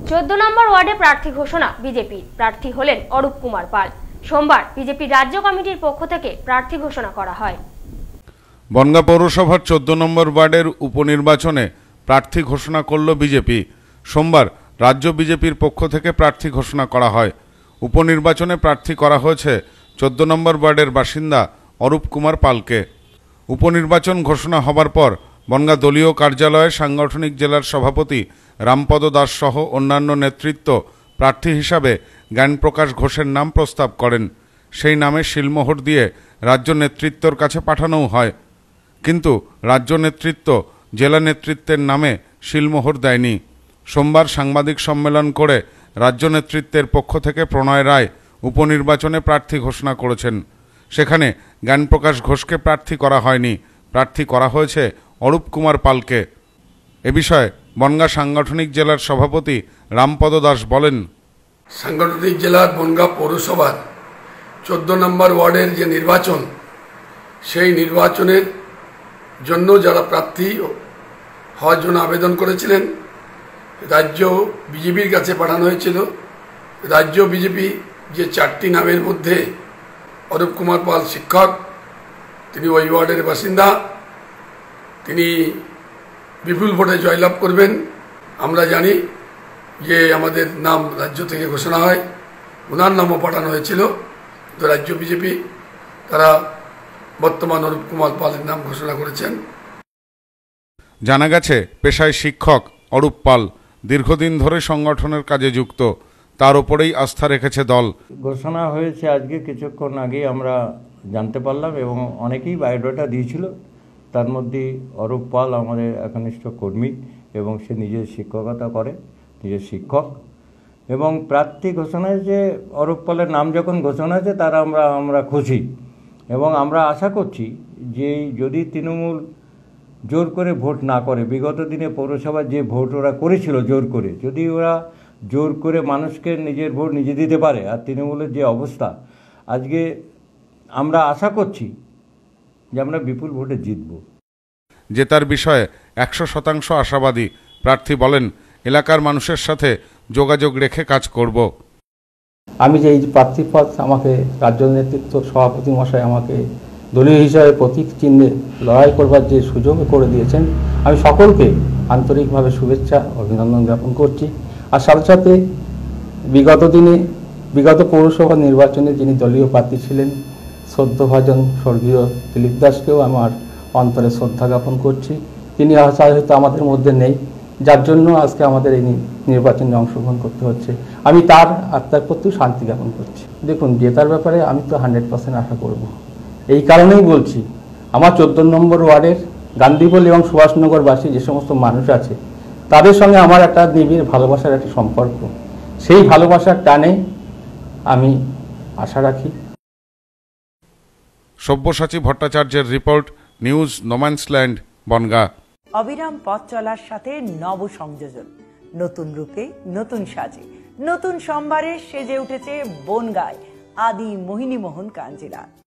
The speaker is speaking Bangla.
14 নম্বর ওয়ার্ডে প্রার্থী ঘোষণা বিজেপি। প্রার্থী হলেন অরূপ কুমার পাল। সোমবার বিজেপি রাজ্য কমিটির পক্ষ থেকে প্রার্থী ঘোষণা করা হয়। বনগাঁ পৌরসভার 14 নম্বর ওয়ার্ডের উপনির্বাচনে প্রার্থী ঘোষণা করল বিজেপি। সোমবার রাজ্য বিজেপির পক্ষ থেকে প্রার্থী ঘোষণা করা হয়। উপনির্বাচনে প্রার্থী করা হয়েছে 14 নম্বর ওয়ার্ডের বাসিন্দা অরূপ কুমার পালকে। উপনির্বাচন ঘোষণা হবার পর বনগাঁ দলীয় কার্যালয়ে সাংগঠনিক জেলার সভাপতি রামপদ দাস সহ অন্যান্য নেতৃত্ব প্রার্থী হিসাবে জ্ঞানপ্রকাশ ঘোষের নাম প্রস্তাব করেন। সেই নামে শিলমোহর দিয়ে রাজ্য নেতৃত্বর কাছে পাঠানোও হয়, কিন্তু রাজ্য নেতৃত্ব জেলা নেতৃত্বের নামে শিলমোহর দেয়নি। সোমবার সাংবাদিক সম্মেলন করে রাজ্য নেতৃত্বের পক্ষ থেকে প্রণয় রায় উপনির্বাচনে প্রার্থী ঘোষণা করেছেন। সেখানে জ্ঞানপ্রকাশ ঘোষকে প্রার্থী করা হয়নি, প্রার্থী করা হয়েছে অরূপ কুমার পালকে। এ বিষয়ে বনগাঁ সাংগঠনিক জেলার সভাপতি রামপদ দাস বলেন, সাংগঠনিক জেলার বনগাঁ পৌরসভার 14 নম্বর ওয়ার্ডের যে নির্বাচন, সেই নির্বাচনের জন্য যারা প্রার্থী হওয়ার জন্য আবেদন করেছিলেন রাজ্য বিজেপির কাছে পাঠানো হয়েছিল। রাজ্য বিজেপি যে 4টি নামের মধ্যে অরূপ কুমার পাল শিক্ষক, তিনি ওই ওয়ার্ডের বাসিন্দা, তিনি বিপুল ভোটে জয়লাভ করবেন। আমরা জানি যে আমাদের নাম রাজ্য থেকে ঘোষণা হয়, ওনার নামও পাঠানো হয়েছিল। তো রাজ্য বিজেপি তারা বর্তমান অরূপ কুমার পালের নাম ঘোষণা করেছেন। জানা গেছে পেশায় শিক্ষক অরূপ পাল দীর্ঘদিন ধরে সংগঠনের কাজে যুক্ত, তার উপরেই আস্থা রেখেছে দল। ঘোষণা হয়েছে আজকে কিছুক্ষণ আগেই আমরা জানতে পারলাম, এবং অনেকেই বায়োডাটা দিয়েছিল। তার মধ্যে অরূপ পাল আমাদের একনিষ্ঠ কর্মী এবং সে নিজের শিক্ষকতা করে, নিজের শিক্ষক। এবং প্রার্থী ঘোষণায় যে অরূপ পালের নাম যখন ঘোষণা হয়েছে তার আমরা খুশি, এবং আমরা আশা করছি যে যদি তৃণমূল জোর করে ভোট না করে, বিগত দিনে পৌরসভার যে ভোট ওরা করেছিল জোর করে, যদি ওরা জোর করে মানুষকে নিজের ভোট নিজে দিতে পারে, আর তৃণমূলের যে অবস্থা আজকে, আমরা আশা করছি যে আমরা বিপুল ভোটে জিতব। জেতার বিষয়ে 100% আশাবাদী প্রার্থী বলেন, এলাকার মানুষের সাথে যোগাযোগ রেখে কাজ করব। আমি যে এই প্রার্থী পদ আমাকে রাজ্য নেতৃত্ব সভাপতি মশাই আমাকে দলীয় হিসাবে প্রতীক চিহ্নে লড়াই করবার যে সুযোগ করে দিয়েছেন, আমি সকলকে আন্তরিকভাবে শুভেচ্ছা অভিনন্দন জ্ঞাপন করছি। আর সাথে সাথে বিগত পৌরসভা নির্বাচনে যিনি দলীয় প্রার্থী ছিলেন শ্রদ্ধাভাজন স্বর্গীয় দিলীপ দাসকেও আমার অন্তরে শ্রদ্ধা জ্ঞাপন করছি। তিনি হয়তো আমাদের মধ্যে নেই, যার জন্য আজকে আমাদের এই নির্বাচনে অংশগ্রহণ করতে হচ্ছে। আমি তার আত্মার প্রতিও শান্তি জ্ঞাপন করছি। দেখুন, জেতার ব্যাপারে আমি তো 100% আশা করব। এই কারণেই বলছি, আমার 14 নম্বর ওয়ার্ডের গান্ধীপল্লী এবং সুভাষনগরবাসী যে সমস্ত মানুষ আছে তাদের সঙ্গে আমার একটা নিবিড় ভালোবাসার একটা সম্পর্ক, সেই ভালোবাসার টানে আমি আশা রাখি। সব্যসাচী ভট্টাচার্যের রিপোর্ট, নিউজ নোম্যান্সল্যান্ড, বনগাঁ। অবিরাম পথ চলার সাথে নব সংযোজন, নতুন রূপে নতুন সাজে, নতুন সম্ভারে সেজে উঠেছে বনগাঁয় আদি মোহিনী মোহন কাঞ্জিলা।